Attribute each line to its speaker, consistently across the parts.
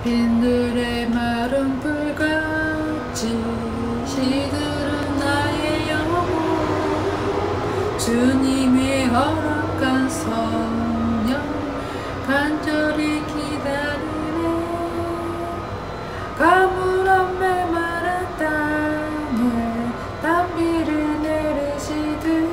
Speaker 1: 빈들의 마른 불같이 시들은 나의 영혼 주님의 허락한 성령 간절히 기다리네 가물한 메마른 땅에 단비를 내리시듯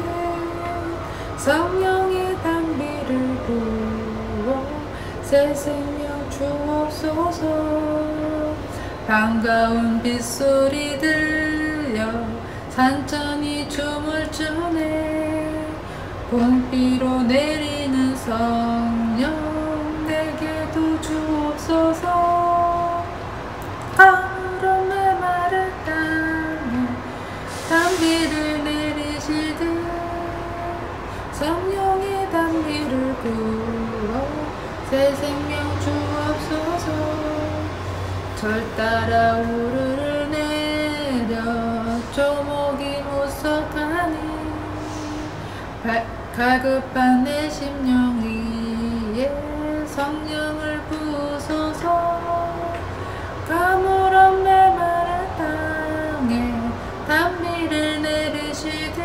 Speaker 1: 성령의 단비를 부어 새 생명 주옵소서 반가운 빗소리 들려 산천이 춤을 추네 봄비로 내리는 성령 내게도 주옵소서 가물은 메마른 땅에 단비를 내리시듯 성령의 단비를 부어 새 생명 주옵소서 절 따라 우르르 내려 조목이 못서가니 갈급한 내 심령 위에 성령을 부으소서 가물한 메마른 땅에 단비를 내리시듯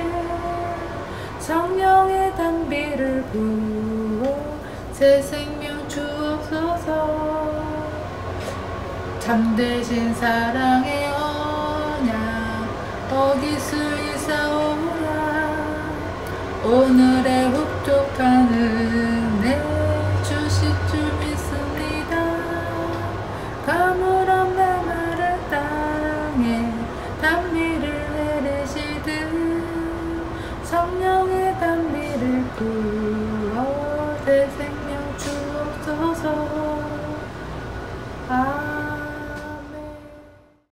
Speaker 1: 성령의 단비를 부어 새 생명 주옵소서 참되신 사랑의 언약 어기 수 있사오라 오늘의 흡족한 은혜 주실 줄 믿습니다 가물한 메마른 땅에 단비를 내리시듯 성령의 단비를 부어 새 생명